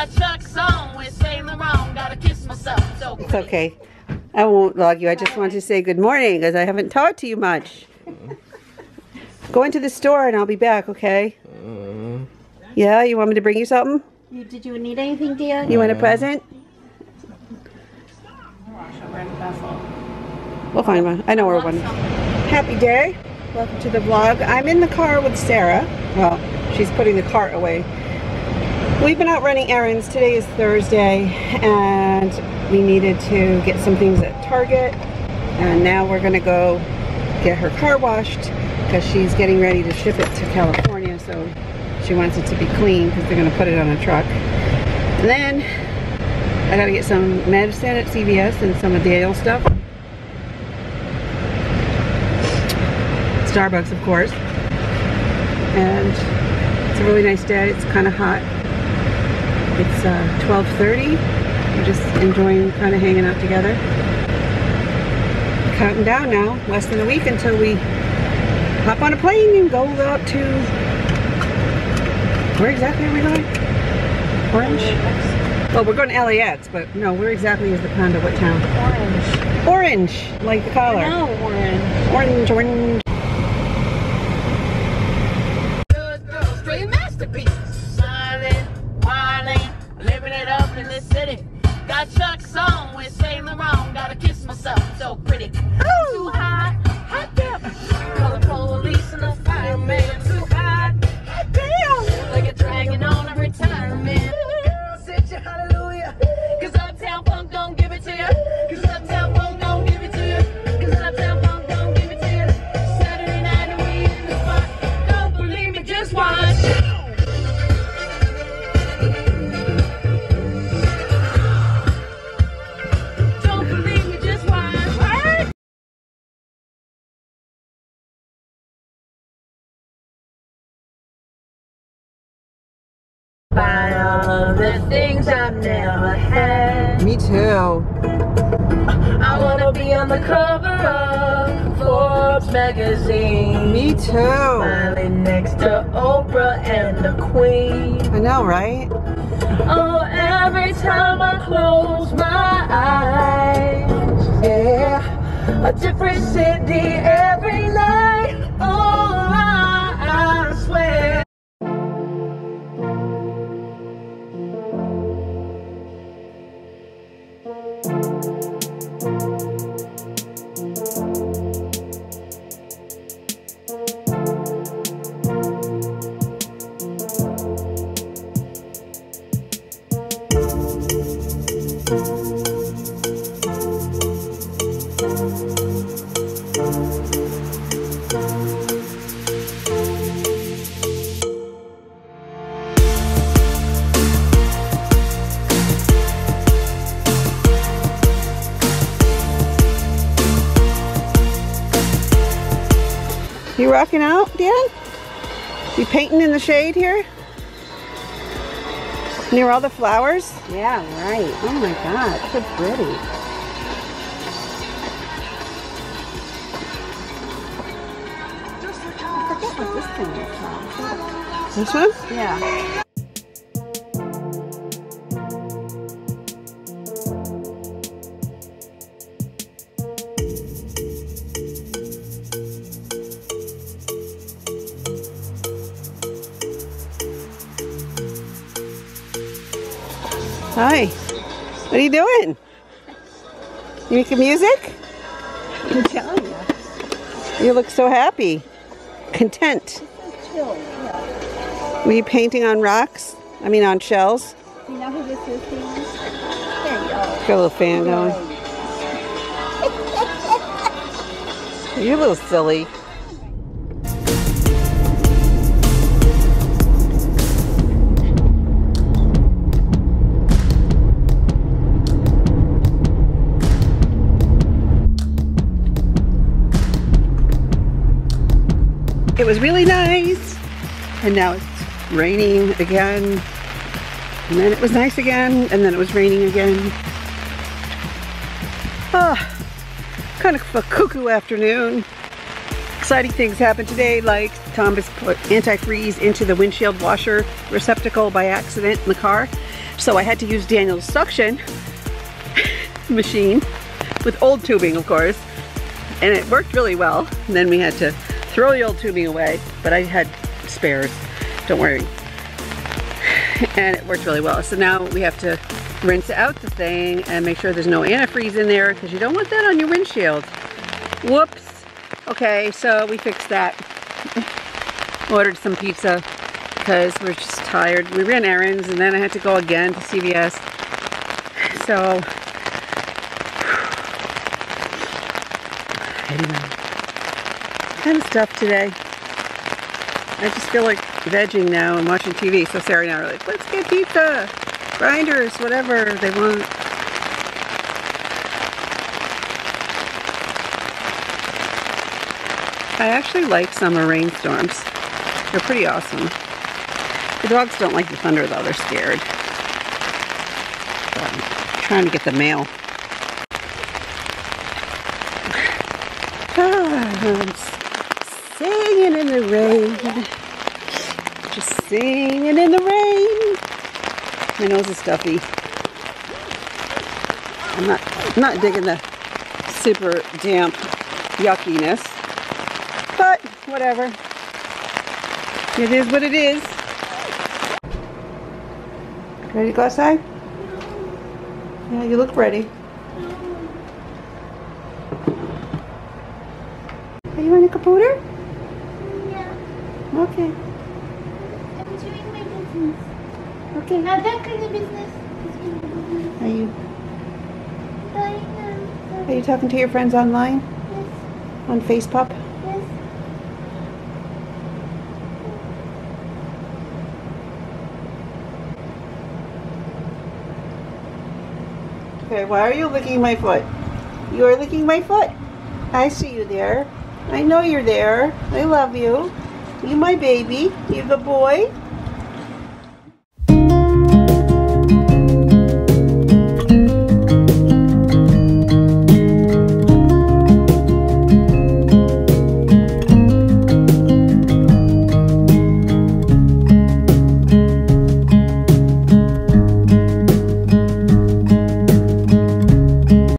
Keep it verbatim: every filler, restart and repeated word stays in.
Got Chuck's on with Sailor Wrong. Gotta kiss myself. So it's okay. I won't log you. I just want to say good morning because I haven't talked to you much. Go into the store and I'll be back, okay? Uh, yeah, you want me to bring you something? You, did you need anything, dear? You want a present? We'll find one. I know where one is. Happy day. Welcome to the vlog. I'm in the car with Sarah. Well, she's putting the cart away. We've been out running errands. Today is Thursday and we needed to get some things at Target. And now we're going to go get her car washed because she's getting ready to ship it to California. So she wants it to be clean because they're going to put it on a truck. And then I got to get some medicine at C V S and some of Dale stuff. Starbucks, of course. And it's a really nice day. It's kind of hot. It's uh, twelve thirty. We're just enjoying kind of hanging out together. Counting down now. Less than a week until we hop on a plane and go out to... Where exactly are we going? Orange? Well, we're going to L A X, but no, where exactly is the condo? What town? Orange. Orange, like the color. No, orange. Orange, orange. good girl, straight masterpiece. Smiling, whining, living it up in this city. Got Chuck's on with Sailor Wrong. Gotta kiss myself, so pretty. Too hot, hot damn. Call the police and the fireman. Too hot, hot damn. Like a dragon on a retirement. Girl, sit your hallelujah. Cause Uptown Funk don't give it to you. Cause Uptown Funk don't give it to you. Cause Uptown Funk don't give it to you. Saturday night and we in the spot. Don't believe me, just watch. Buy all of the things I've never had. Me too. I wanna be on the cover of Forbes magazine. Me too. Smiling next to Oprah and the Queen. I know, right? Oh, every time I close my eyes, yeah, a different city every night. Oh, I, I swear. You rocking out, Dan? You painting in the shade here? Near all the flowers? Yeah, right. Oh my God, so pretty. I forget what this thing is called. This one? Yeah. Hi. What are you doing? You making music? I'm telling you. You look so happy. Content. Chill, yeah. Were you painting on rocks? I mean on shells? Do you know who this is, Dean? There you go. Got a little fan going. You're a little silly. It was really nice, and now it's raining again, and then it was nice again, and then it was raining again. Ah, kind of a cuckoo afternoon. Exciting things happened today, like Thomas put antifreeze into the windshield washer receptacle by accident in the car. So I had to use Daniel's suction machine with old tubing, of course, and it worked really well. And then we had to throw the old tubing away, but I had spares, don't worry. And it worked really well. So now we have to rinse out the thing and make sure there's no antifreeze in there, because you don't want that on your windshield. Whoops. Okay, so we fixed that. Ordered some pizza because we're just tired. We ran errands and then I had to go again to C V S. So, anyway, kind of stuff today. I just feel like vegging now and watching T V. So Sarah and I are like, let's get pizza, grinders, whatever they want. I actually like summer rainstorms. They're pretty awesome. The dogs don't like the thunder though, they're scared. But I'm trying to get the mail. Ah, I'm singing in the rain. Just singing in the rain. My nose is stuffy. I'm not, I'm not digging the super damp yuckiness. But whatever. It is what it is. Ready to go outside? Yeah, you look ready. Are you on a computer? Yeah. Okay. I'm doing my business. Okay. Now that kind of business is kind of business. Are you Buying um, are you talking to your friends online? Yes. On Facebook? Yes. Okay, why are you licking my foot? You are licking my foot. I see you there. I know you're there. I love you. You my baby. You good boy.